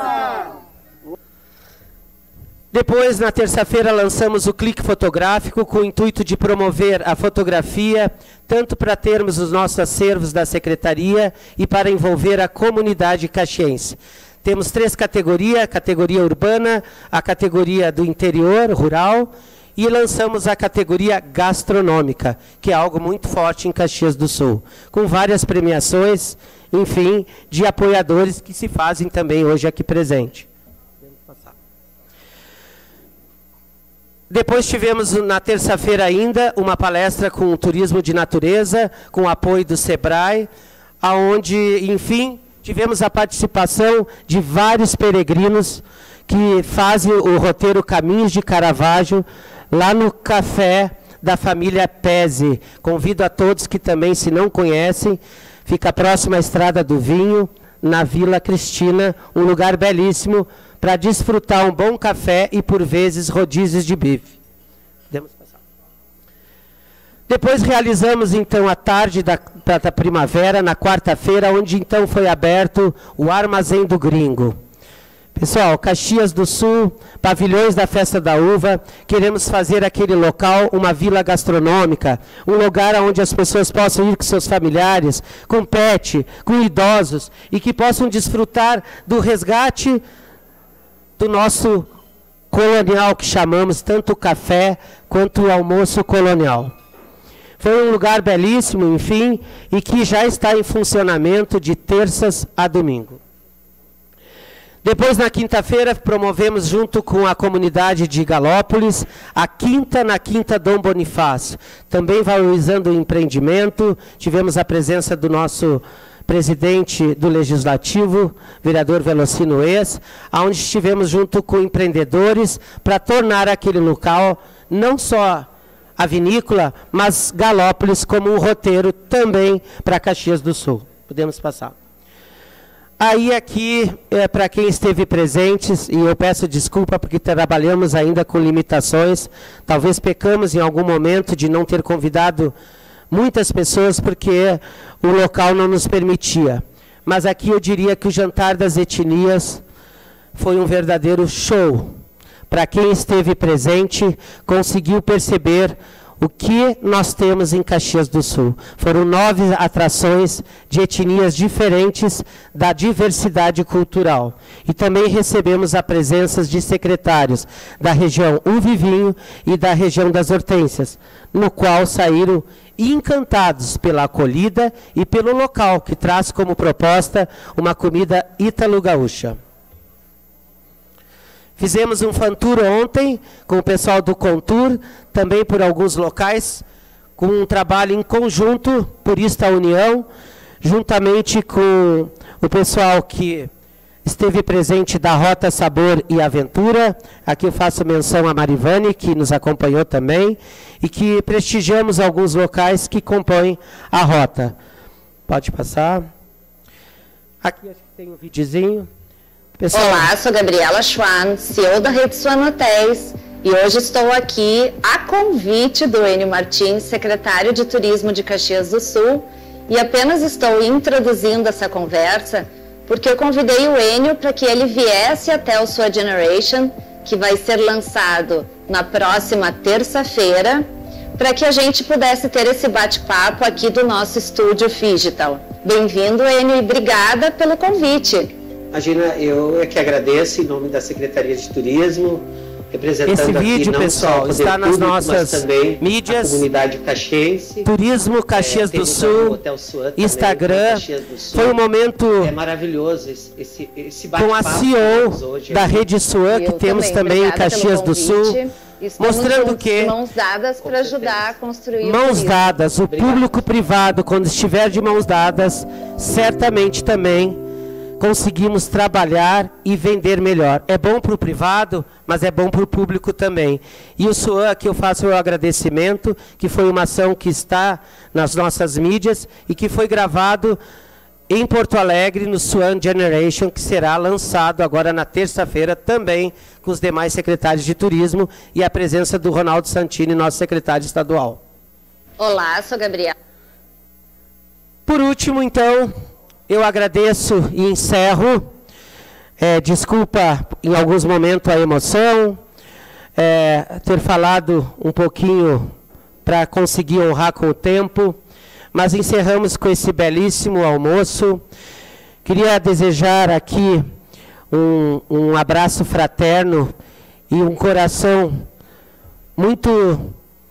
Depois, na terça-feira, lançamos o clique fotográfico com o intuito de promover a fotografia, tanto para termos os nossos acervos da Secretaria e para envolver a comunidade caxiense. Temos três categorias, a categoria urbana, a categoria do interior, rural, e lançamos a categoria gastronômica, que é algo muito forte em Caxias do Sul, com várias premiações, enfim, de apoiadores que se fazem também hoje aqui presente. Depois tivemos, na terça-feira ainda, uma palestra com o turismo de natureza, com o apoio do SEBRAE, onde, enfim, tivemos a participação de vários peregrinos que fazem o roteiro Caminhos de Caravaggio, lá no café da família Pese. Convido a todos que também, se não conhecem, fica próximo à Estrada do Vinho, na Vila Cristina, um lugar belíssimo, para desfrutar um bom café e, por vezes, rodízios de bife. Podemos passar. Depois realizamos, então, a tarde da, da primavera, na quarta-feira, onde, então, foi aberto o Armazém do Gringo. Pessoal, Caxias do Sul, pavilhões da Festa da Uva, queremos fazer aquele local uma vila gastronômica, um lugar onde as pessoas possam ir com seus familiares, com pet, com idosos, e que possam desfrutar do resgate do nosso colonial, que chamamos tanto o café quanto o almoço colonial. Foi um lugar belíssimo, enfim, e que já está em funcionamento de terças a domingo. Depois, na quinta-feira, promovemos, junto com a comunidade de Galópolis, a Quinta na Quinta Dom Bonifácio. Também valorizando o empreendimento, tivemos a presença do nosso presidente do Legislativo, vereador Velocino Ex, onde estivemos junto com empreendedores para tornar aquele local não só a vinícola, mas Galópolis como um roteiro também para Caxias do Sul. Podemos passar. Aí aqui, é, para quem esteve presente, e eu peço desculpa porque trabalhamos ainda com limitações, talvez pecamos em algum momento de não ter convidado muitas pessoas porque o local não nos permitia. Mas aqui eu diria que o Jantar das Etnias foi um verdadeiro show. Para quem esteve presente, conseguiu perceber o que nós temos em Caxias do Sul. Foram nove atrações de etnias diferentes da diversidade cultural. E também recebemos a presença de secretários da região Uva e Vinho e da região das Hortênsias, no qual saíram encantados pela acolhida e pelo local, que traz como proposta uma comida ítalo-gaúcha. Fizemos um fan-tour ontem com o pessoal do Contour, também por alguns locais, com um trabalho em conjunto, por isso a união, juntamente com o pessoal que esteve presente da Rota Sabor e Aventura. Aqui eu faço menção a Marivane, que nos acompanhou também, e que prestigiamos alguns locais que compõem a rota. Pode passar. Aqui acho que tem um videozinho. Pessoal. Olá, sou Gabriela Schwan, C E O da Rede Swan Hotéis, e hoje estou aqui a convite do Enio Martins, secretário de Turismo de Caxias do Sul, e apenas estou introduzindo essa conversa porque eu convidei o Enio para que ele viesse até o Sua Generation, que vai ser lançado na próxima terça-feira, para que a gente pudesse ter esse bate-papo aqui do nosso estúdio Digital. Bem-vindo, Enio, e obrigada pelo convite. Imagina, eu é que agradeço em nome da Secretaria de Turismo, representando esse vídeo, aqui, pessoal, está nas público, nossas mídias, a comunidade caxiense, Turismo Caxias é, do Sul, Instagram. Do Sul. Foi um momento é maravilhoso esse, esse com a C E O da Rede Swan, que temos também, também em Caxias do Sul, estamos mostrando que mãos dadas para ajudar a construir mãos o dadas, o público privado, quando estiver de mãos dadas, certamente também conseguimos trabalhar e vender melhor. É bom para o privado, mas é bom para o público também. E o Swan, aqui eu faço o agradecimento, que foi uma ação que está nas nossas mídias e que foi gravado em Porto Alegre, no Swan Generation, que será lançado agora na terça-feira, também com os demais secretários de turismo e a presença do Ronaldo Santini, nosso secretário estadual. Olá, sou Gabriela. Por último, então, eu agradeço e encerro. É, desculpa, em alguns momentos, a emoção, é, ter falado um pouquinho para conseguir honrar com o tempo, mas encerramos com esse belíssimo almoço. Queria desejar aqui um, um abraço fraterno e um coração muito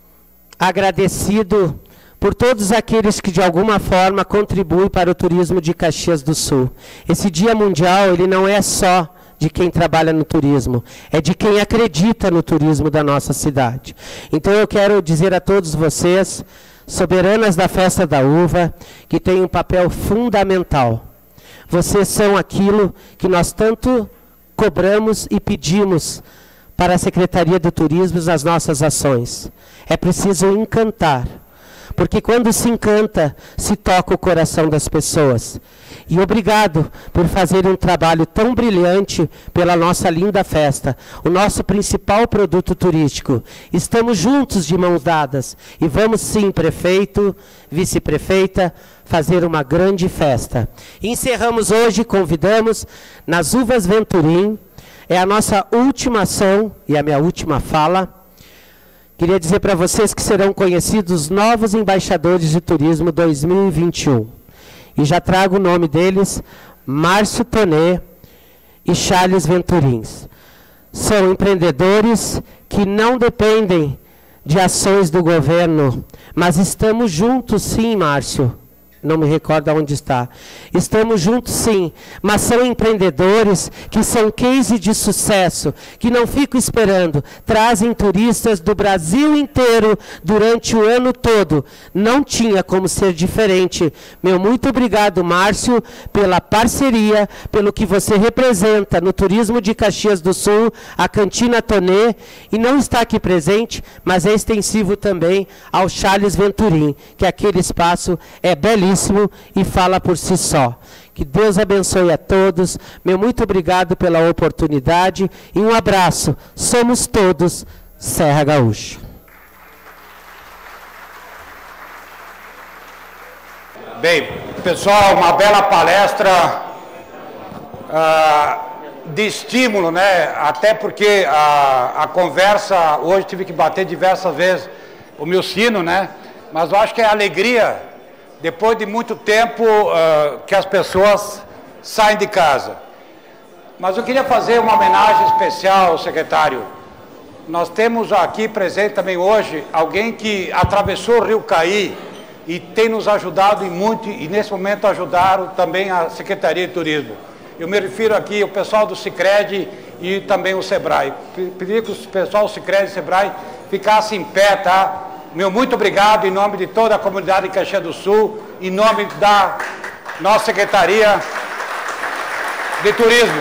agradecido por todos aqueles que de alguma forma contribuem para o turismo de Caxias do Sul. Esse Dia Mundial, ele não é só de quem trabalha no turismo, é de quem acredita no turismo da nossa cidade. Então eu quero dizer a todos vocês, soberanas da Festa da Uva, que tem um papel fundamental. Vocês são aquilo que nós tanto cobramos e pedimos para a Secretaria do Turismo nas nossas ações. É preciso encantar, porque quando se encanta, se toca o coração das pessoas. E obrigado por fazer um trabalho tão brilhante pela nossa linda festa, o nosso principal produto turístico. Estamos juntos de mãos dadas e vamos sim, prefeito, vice-prefeita, fazer uma grande festa. Encerramos hoje, convidamos nas Uvas Venturim, é a nossa última ação e a minha última fala. Queria dizer para vocês que serão conhecidos novos embaixadores de turismo dois mil e vinte e um. E já trago o nome deles, Márcio Tonê e Charles Venturins. São empreendedores que não dependem de ações do governo, mas estamos juntos sim, Márcio. Não me recordo onde está. Estamos juntos sim, mas são empreendedores que são case de sucesso, que não ficam esperando, trazem turistas do Brasil inteiro durante o ano todo. Não tinha como ser diferente. Meu muito obrigado, Márcio, pela parceria, pelo que você representa no turismo de Caxias do Sul, a Cantina Tonê, e não está aqui presente, mas é extensivo também ao Charles Venturim, que aquele espaço é belíssimo e fala por si só. Que Deus abençoe a todos. Meu muito obrigado pela oportunidade e um abraço. Somos todos Serra Gaúcha. Bem, pessoal, uma bela palestra uh, de estímulo, né? Até porque a, a conversa, hoje tive que bater diversas vezes o meu sino, né? Mas eu acho que é alegria depois de muito tempo uh, que as pessoas saem de casa. Mas eu queria fazer uma homenagem especial, secretário. Nós temos aqui presente também hoje alguém que atravessou o Rio Caí e tem nos ajudado e muito, e nesse momento ajudaram também a Secretaria de Turismo. Eu me refiro aqui ao pessoal do Sicredi e também o Sebrae. Pedi que o pessoal do Sicredi e Sebrae ficassem em pé, tá? Meu muito obrigado em nome de toda a comunidade de Caxias do Sul, em nome da nossa Secretaria de Turismo.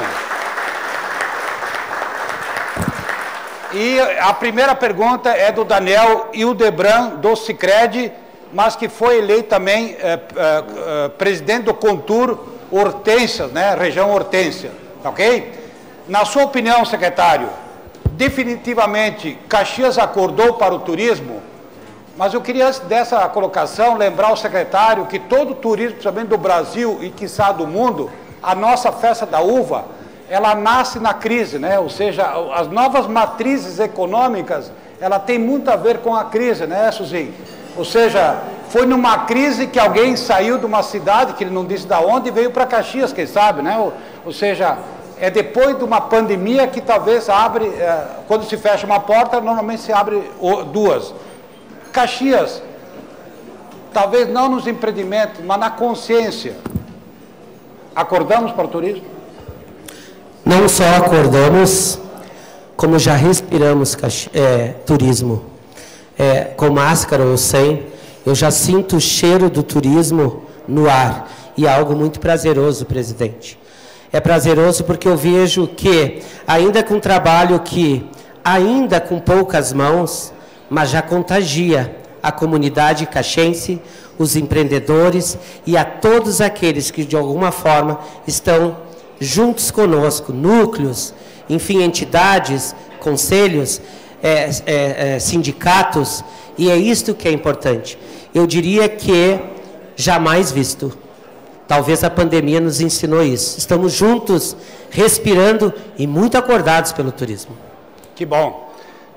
E a primeira pergunta é do Daniel Hildebran, do Sicredi, mas que foi eleito também é, é, é, presidente do Contur Hortência, né, região Hortência, ok? Na sua opinião, secretário, definitivamente Caxias acordou para o turismo? Mas eu queria, antes dessa colocação, lembrar o secretário que todo o turismo, principalmente do Brasil e, quiçá, do mundo, a nossa Festa da Uva, ela nasce na crise, né? Ou seja, as novas matrizes econômicas, ela tem muito a ver com a crise, né, Suzinho? Ou seja, foi numa crise que alguém saiu de uma cidade, que ele não disse de onde, e veio para Caxias, quem sabe, né? Ou, ou seja, é depois de uma pandemia que talvez abre, é, quando se fecha uma porta, normalmente se abre duas. Caxias, talvez não nos empreendimentos, mas na consciência, acordamos para o turismo? Não só acordamos, como já respiramos é, turismo. É, com máscara ou sem, eu já sinto o cheiro do turismo no ar. E é algo muito prazeroso, presidente. É prazeroso porque eu vejo que, ainda com um trabalho que, ainda com poucas mãos, mas já contagia a comunidade caxense, os empreendedores e a todos aqueles que de alguma forma estão juntos conosco, núcleos, enfim, entidades, conselhos, é, é, é, sindicatos, e é isto que é importante. Eu diria que jamais visto. Talvez a pandemia nos ensinou isso. Estamos juntos, respirando e muito acordados pelo turismo. Que bom.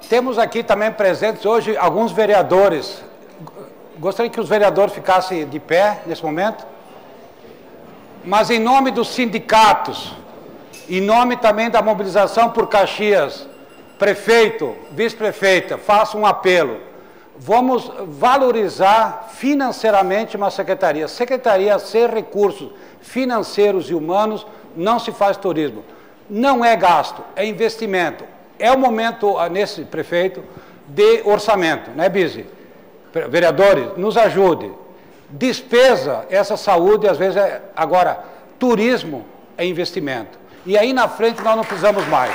temos aqui também presentes hoje alguns vereadores. Gostaria que os vereadores ficassem de pé nesse momento. Mas em nome dos sindicatos, em nome também da mobilização por Caxias, prefeito, vice-prefeita, faço um apelo. Vamos valorizar financeiramente uma secretaria. Secretaria sem recursos financeiros e humanos não se faz turismo. Não é gasto, é investimento. É o momento, nesse prefeito, de orçamento, né, Bizi? Vereadores, nos ajude. Despesa, essa saúde, às vezes, é... Agora, turismo é investimento. E aí, na frente, nós não precisamos mais.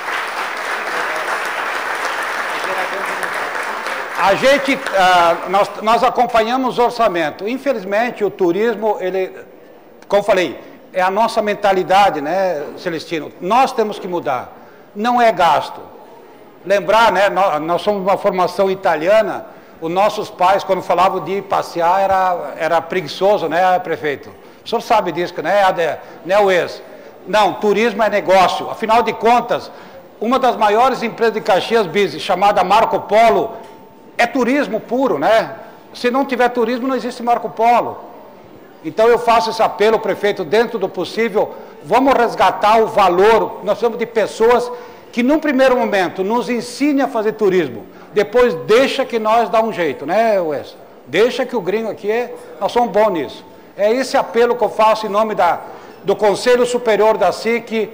A gente, uh, nós, nós acompanhamos o orçamento. Infelizmente, o turismo, ele, como falei, é a nossa mentalidade, né, Celestino? Nós temos que mudar. Não é gasto. Lembrar, né, nós, nós somos uma formação italiana, os nossos pais, quando falavam de ir passear, era, era preguiçoso, né, prefeito? O senhor sabe disso, né, né, o ex? Não, turismo é negócio. Afinal de contas, uma das maiores empresas de Caxias, Bizi, chamada Marco Polo, é turismo puro, né? Se não tiver turismo, não existe Marco Polo. Então eu faço esse apelo, prefeito, dentro do possível, vamos resgatar o valor, nós somos de pessoas que num primeiro momento nos ensinem a fazer turismo, depois deixa que nós dá um jeito, né, Wes? Deixa que o gringo aqui, é, nós somos bons nisso. É esse apelo que eu faço em nome da, do Conselho Superior da S I C,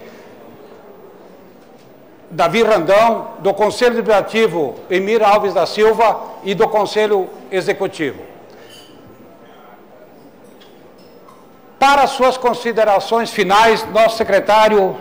Davi Randão, do Conselho Deliberativo Emir Alves da Silva e do Conselho Executivo. Para suas considerações finais, nosso secretário...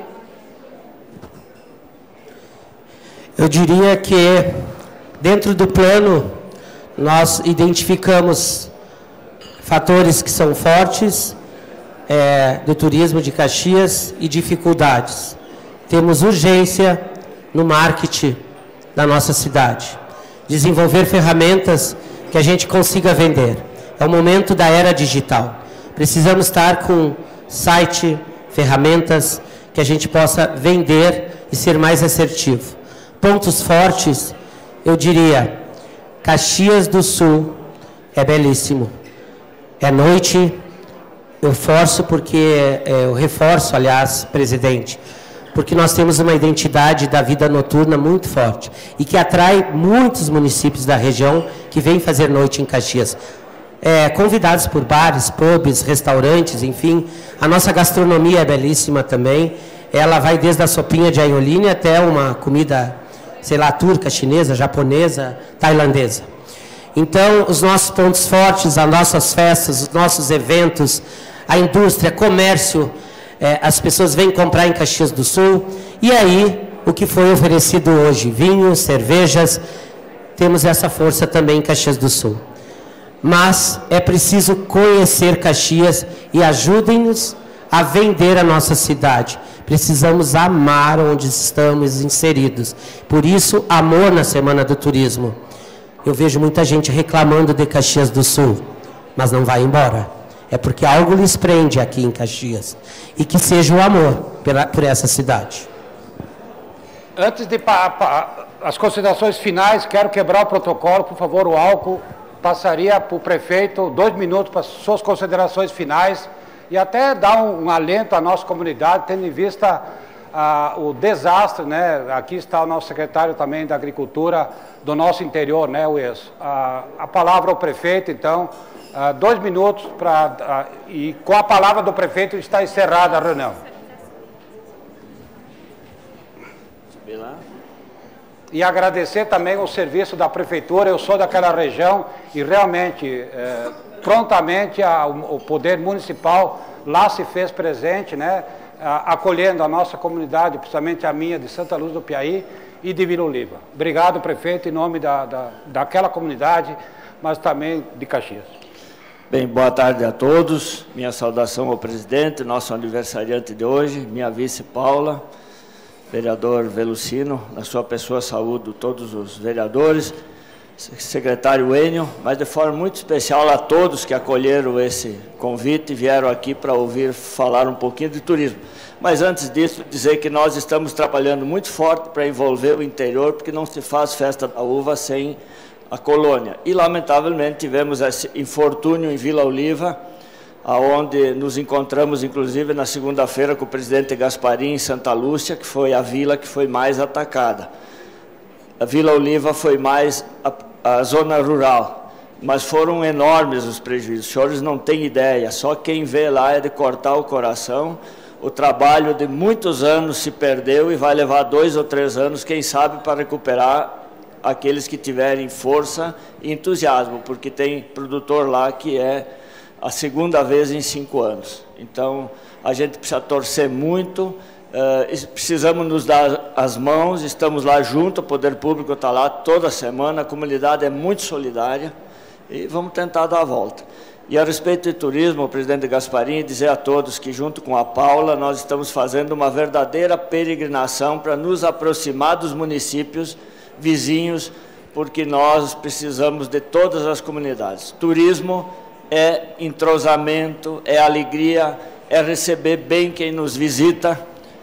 Eu diria que, dentro do plano, nós identificamos fatores que são fortes é, do turismo de Caxias e dificuldades. Temos urgência no marketing da nossa cidade. Desenvolver ferramentas que a gente consiga vender. É o momento da era digital. Precisamos estar com site, ferramentas que a gente possa vender e ser mais assertivo. Pontos fortes, eu diria, Caxias do Sul é belíssimo. É noite, eu forço porque, eu reforço, aliás, presidente, porque nós temos uma identidade da vida noturna muito forte e que atrai muitos municípios da região que vêm fazer noite em Caxias. É, convidados por bares, pubs, restaurantes, enfim. A nossa gastronomia é belíssima também. Ela vai desde a sopinha de aioline até uma comida, sei lá, turca, chinesa, japonesa, tailandesa. Então, os nossos pontos fortes, as nossas festas, os nossos eventos, a indústria, comércio, é, as pessoas vêm comprar em Caxias do Sul. E aí, o que foi oferecido hoje, vinhos, cervejas, temos essa força também em Caxias do Sul. Mas é preciso conhecer Caxias e ajudem-nos a vender a nossa cidade. Precisamos amar onde estamos inseridos. Por isso, amor na Semana do Turismo. Eu vejo muita gente reclamando de Caxias do Sul, mas não vai embora. É porque algo lhes prende aqui em Caxias. E que seja o amor pela, por essa cidade. Antes de pa, pa, as considerações finais, quero quebrar o protocolo, por favor, o álcool. Passaria para o prefeito dois minutos para suas considerações finais e até dar um, um alento à nossa comunidade, tendo em vista ah, o desastre, né? Aqui está o nosso secretário também da Agricultura do nosso interior, né, Wes? Ah, a palavra ao prefeito, então, ah, dois minutos para ah, e com a palavra do prefeito está encerrada a reunião. Subir lá. E agradecer também o serviço da prefeitura, eu sou daquela região e realmente, é, prontamente, a, o poder municipal lá se fez presente, né, a, acolhendo a nossa comunidade, principalmente a minha de Santa Luz do Piauí e de Vila Oliva. Obrigado, prefeito, em nome da, da, daquela comunidade, mas também de Caxias. Bem, boa tarde a todos, minha saudação ao presidente, nosso aniversariante de hoje, minha vice Paula, vereador Velucino, na sua pessoa saúdo todos os vereadores, secretário Enio, mas de forma muito especial a todos que acolheram esse convite e vieram aqui para ouvir falar um pouquinho de turismo. Mas antes disso, dizer que nós estamos trabalhando muito forte para envolver o interior, porque não se faz festa da uva sem a colônia. E, lamentavelmente, tivemos esse infortúnio em Vila Oliva, onde nos encontramos, inclusive, na segunda-feira com o presidente Gasparim em Santa Lúcia, que foi a vila que foi mais atacada. A Vila Oliva foi mais a, a zona rural, mas foram enormes os prejuízos. Os senhores não têm ideia, só quem vê lá é de cortar o coração. O trabalho de muitos anos se perdeu e vai levar dois ou três anos, quem sabe, para recuperar aqueles que tiverem força e entusiasmo, porque tem produtor lá que é a segunda vez em cinco anos. Então, a gente precisa torcer muito, uh, precisamos nos dar as mãos, estamos lá junto, o poder público está lá toda semana, a comunidade é muito solidária e vamos tentar dar a volta. E a respeito de turismo, o presidente Gasparim, dizer a todos que junto com a Paula nós estamos fazendo uma verdadeira peregrinação para nos aproximar dos municípios vizinhos, porque nós precisamos de todas as comunidades. Turismo é entrosamento, é alegria, é receber bem quem nos visita,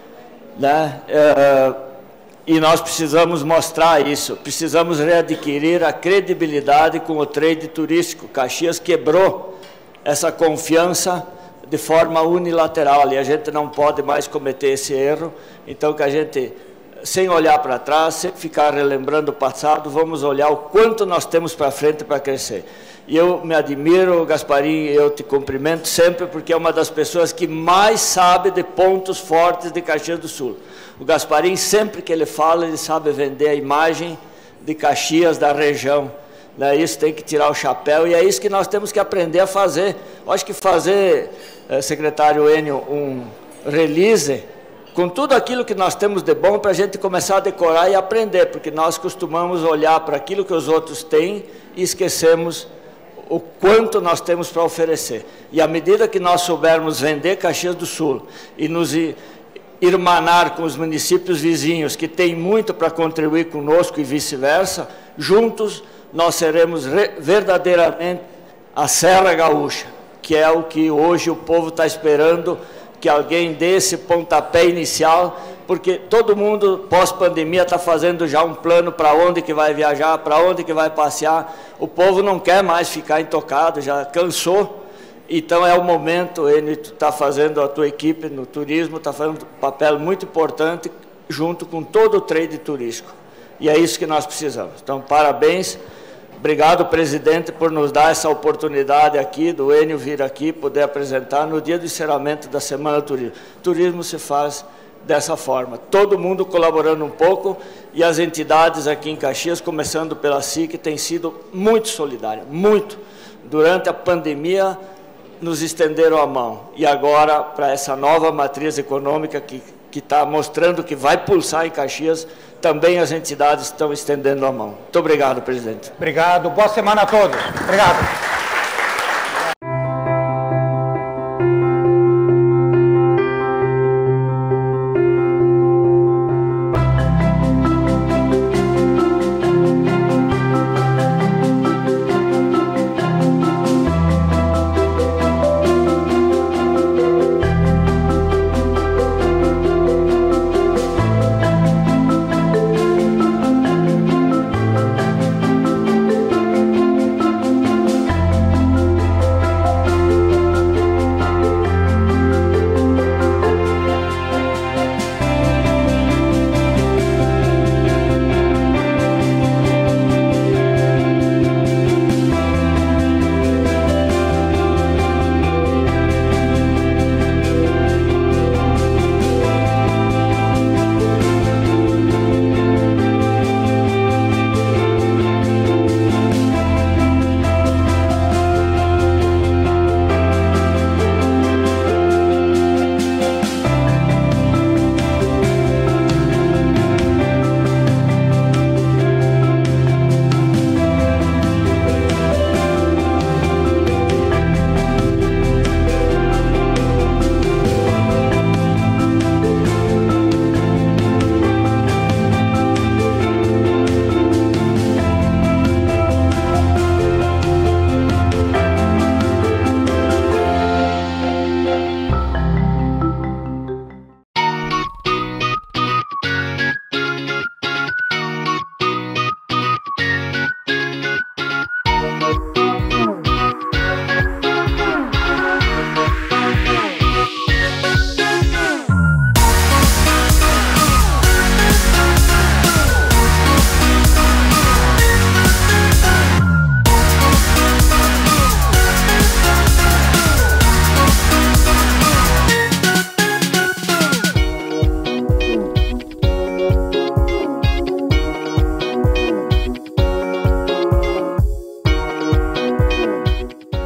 né? É, e nós precisamos mostrar isso, precisamos readquirir a credibilidade com o trade turístico. Caxias quebrou essa confiança de forma unilateral e a gente não pode mais cometer esse erro. Então, que a gente, sem olhar para trás, sem ficar relembrando o passado, vamos olhar o quanto nós temos para frente para crescer. E eu me admiro, Gasparim, eu te cumprimento sempre, porque é uma das pessoas que mais sabe de pontos fortes de Caxias do Sul. O Gasparim, sempre que ele fala, ele sabe vender a imagem de Caxias, da região. Né? Isso tem que tirar o chapéu, e é isso que nós temos que aprender a fazer. Eu acho que fazer, eh, secretário Enio, um release com tudo aquilo que nós temos de bom para a gente começar a decorar e aprender, porque nós costumamos olhar para aquilo que os outros têm e esquecemos o quanto nós temos para oferecer. E à medida que nós soubermos vender Caxias do Sul e nos irmanar com os municípios vizinhos que têm muito para contribuir conosco e vice-versa, juntos nós seremos verdadeiramente a Serra Gaúcha, que é o que hoje o povo está esperando, que alguém dê esse pontapé inicial, porque todo mundo, pós-pandemia, está fazendo já um plano para onde que vai viajar, para onde que vai passear. O povo não quer mais ficar intocado, já cansou. Então é o momento, ele está fazendo, a tua equipe no turismo, está fazendo um papel muito importante, junto com todo o trade turístico. E é isso que nós precisamos. Então, parabéns. Obrigado, presidente, por nos dar essa oportunidade aqui, do Enio vir aqui, poder apresentar no dia do encerramento da Semana do Turismo. Turismo se faz dessa forma, todo mundo colaborando um pouco, e as entidades aqui em Caxias, começando pela S I C, têm sido muito solidárias, muito. Durante a pandemia, nos estenderam a mão, e agora, para essa nova matriz econômica que que está mostrando que vai pulsar em Caxias, também as entidades estão estendendo a mão. Muito obrigado, presidente. Obrigado. Boa semana a todos. Obrigado.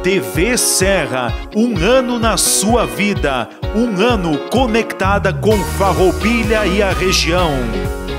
T V Serra, um ano na sua vida, um ano conectada com Farroupilha e a região.